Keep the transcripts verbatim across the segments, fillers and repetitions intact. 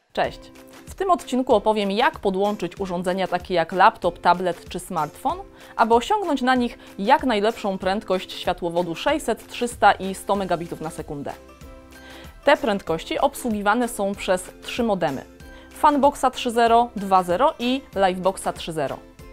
Cześć! W tym odcinku opowiem, jak podłączyć urządzenia takie jak laptop, tablet czy smartfon, aby osiągnąć na nich jak najlepszą prędkość światłowodu sześćset, trzysta i sto megabitów na sekundę. Te prędkości obsługiwane są przez trzy modemy: Funboxa trzy zero, dwa zero i Liveboxa trzy zero.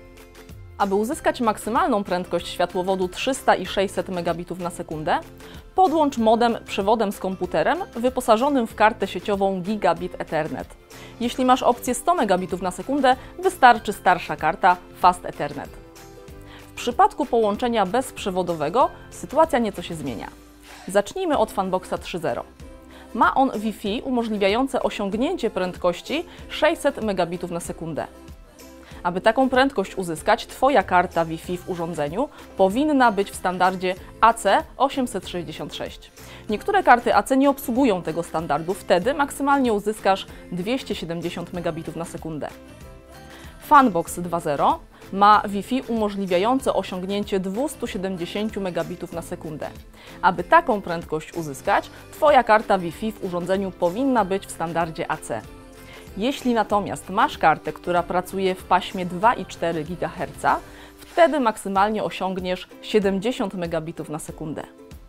Aby uzyskać maksymalną prędkość światłowodu trzysta i sześćset megabitów na sekundę, podłącz modem przewodem z komputerem wyposażonym w kartę sieciową Gigabit Ethernet. Jeśli masz opcję sto megabitów na sekundę, wystarczy starsza karta Fast Ethernet. W przypadku połączenia bezprzewodowego sytuacja nieco się zmienia. Zacznijmy od Funboxa trzy zero. Ma on Wi-Fi umożliwiające osiągnięcie prędkości sześćset megabitów na sekundę. Aby taką prędkość uzyskać, Twoja karta Wi-Fi w urządzeniu powinna być w standardzie A C osiemset sześćdziesiąt sześć. Niektóre karty A C nie obsługują tego standardu, wtedy maksymalnie uzyskasz dwieście siedemdziesiąt megabitów na sekundę. Funbox dwa zero ma Wi-Fi umożliwiające osiągnięcie dwieście siedemdziesiąt megabitów na sekundę. Aby taką prędkość uzyskać, Twoja karta Wi-Fi w urządzeniu powinna być w standardzie A C. Jeśli natomiast masz kartę, która pracuje w paśmie dwa i cztery gigaherca, wtedy maksymalnie osiągniesz siedemdziesiąt megabitów na sekundę.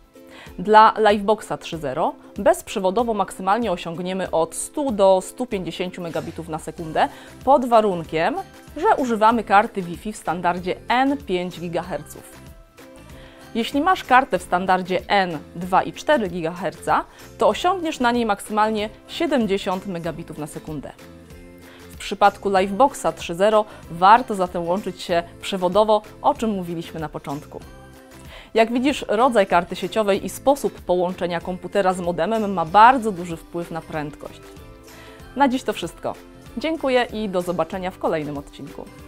Dla Liveboxa trzy zero bezprzewodowo maksymalnie osiągniemy od stu do stu pięćdziesięciu megabitów na sekundę pod warunkiem, że używamy karty Wi-Fi w standardzie N pięć gigaherców. Jeśli masz kartę w standardzie N dwa i cztery gigaherca, to osiągniesz na niej maksymalnie siedemdziesiąt megabitów na sekundę. W przypadku Liveboxa trzy zero warto zatem łączyć się przewodowo, o czym mówiliśmy na początku. Jak widzisz, rodzaj karty sieciowej i sposób połączenia komputera z modemem ma bardzo duży wpływ na prędkość. Na dziś to wszystko. Dziękuję i do zobaczenia w kolejnym odcinku.